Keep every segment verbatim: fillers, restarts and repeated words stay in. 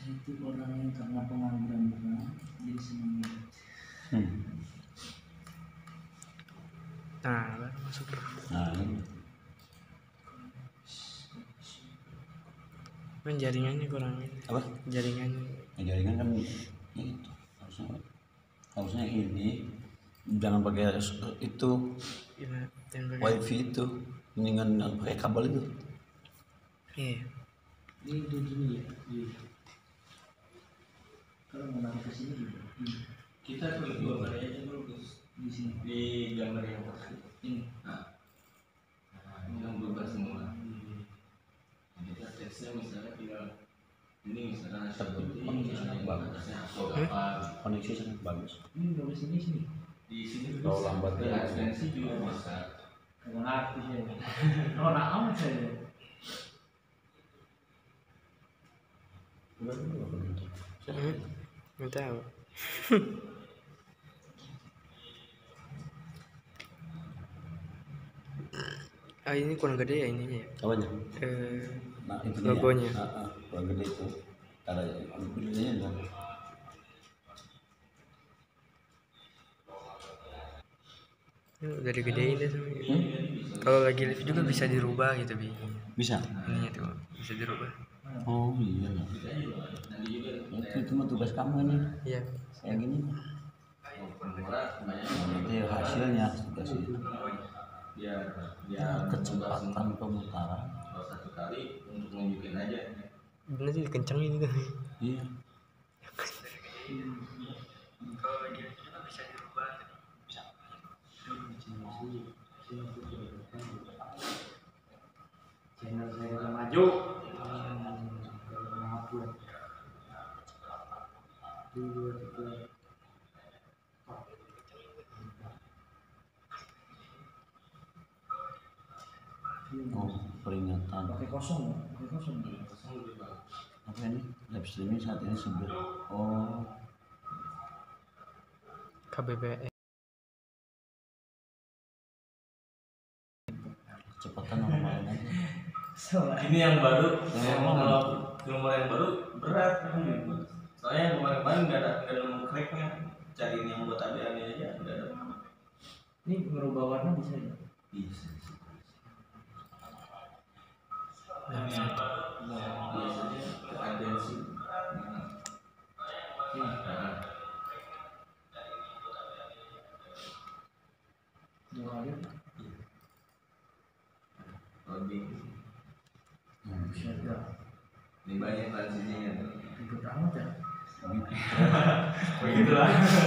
Saya itu orangnya karena pengangguran berat jadi senang. Hmm. Nah, baru masuk. Nah, ini. Kan jaringannya kurang ini. Apa? Jaringannya. Ya, jaringan kan itu harusnya harusnya ini jangan pakai itu Gimana? Yang wifi itu, mendingan pakai kabel itu. Iya. Ini tujuannya ya. Iya. Kalau mau naruh ke sini juga. Iya. Kita perlu dua kali aja dulu Gus. Di sini. Di gambar yang pasti. Ini. Nah, ini yang berubah semua. Kita tesnya misalnya tinggal ini misalnya seperti Koneksi sangat bagus. atau apa Koneksi sangat bagus. Ini bagus ini sini. di sini Kalau lambat di ya. ekstensi juga bisa. Kalau artis ya. Oh, nak amat saya. Enggak dulu apa gitu. Hmm? Nggak tahu. Ah, ini kurang gede ya ininya ya. Apanya? Eh, Nah, itu logonya. Dia. Nah, kurang gede itu. Ada videonya dong. ini udah digedein deh tuh. Hmm? Kalau lagi live juga bisa dirubah gitu bi. Bisa. Ininya tuh bisa dirubah. Oh iya. Itu itu mah tugas kamu nih. Iya. Kayak gini. Nah, nanti hasilnya tugas itu. Dia dia Kecepatan pemutaran. kalau satu kali untuk nunjukin aja. Bener sih dikencengin gitu. Iya. Kalau lagi live juga bisa dirubah. Channel saya udah maju. Maaf ya. Dua tiga. Oh, peringatan. Pakai kosong ya? Pakai kosong. Apa ini? Live streaming saat ini sebut. Oh, K B B M. kecepatan normal aja. Ini yang baru, Yang yang mana? kalau filmer yang baru berat. Soalnya yang kemarin-kemarin nggak ada nggak ada nemu cracknya. Cariin yang buat A B A-nya aja nggak ada. Ini merubah warna bisa ya? Bisa. Nah, Yang baru biasanya ke agensi. Ini. Nah, Dua kali. loading. Hmm. Bisa ya. Ini banyak transisinya. Ribet amat ya. Begitulah.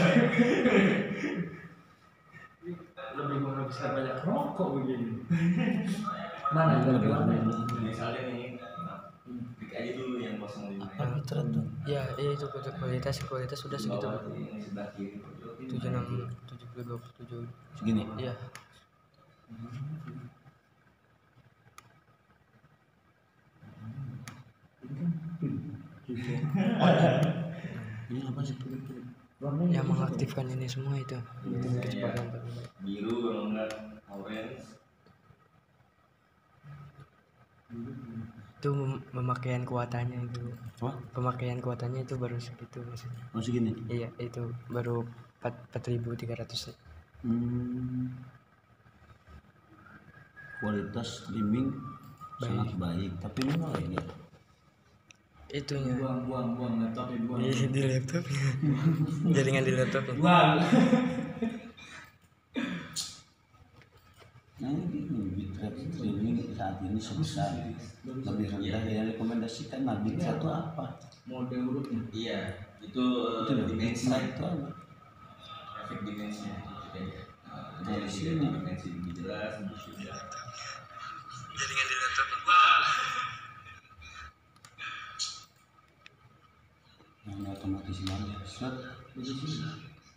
Lebih menghabiskan banyak rokok begini. Mana yang lebih lama? Misalnya nih, klik aja dulu yang kosong lima. Apa thread tuh? ya, iya itu untuk kualitas kualitas sudah segitu. Bawah ini sebelah kiri. tujuh enam tujuh puluh dua puluh tujuh. Segini. Iya. Ini apa sih? Warnanya Yang mengaktifkan ini semua itu. Itu kecepatan. Biru kalau enggak orange. Itu mem- pemakaian kuotanya itu. Apa? Pemakaian kuotanya itu baru segitu maksudnya. Oh segini. Iya, itu baru empat ribu tiga ratus. Hmm. Kualitas streaming sangat baik, tapi memang ini Itunya. buang buang buang laptop ya buang. Di, di laptop. Jaringan di laptop. Buang. nah ini bitrate streaming saat ini sebesar lebih rendah yang rekomendasikan. Nah bitrate itu apa? Mode hurufnya. Iya, itu Itu uh, loh, dimensi. nah itu apa? Efek dimensinya gitu aja. Nah, Dari jadi sini. dimensi lebih jelas, lebih sudah. Jaringan di laptop. Yang otomatis mana? Set. Di sini.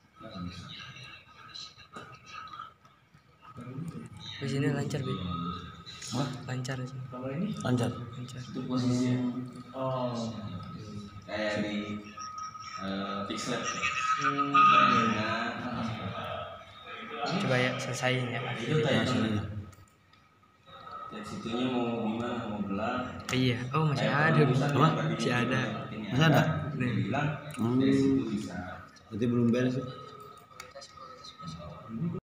Di sini lancar, Bi. Wah, Lancar di sini. Kalau ini lancar. Lancar. Itu posisinya oh. kayak di uh, pixel. Hmm. Nah, Coba ya selesaiin ya. itu Nah, kayak sini. dan situnya mau gimana mau gelap. Iya. Oh, masih ada, Bi. Apa? Masih ada. Ini Masih ada? Dia bilang Hmm. dari situ bisa Berarti belum beres ya?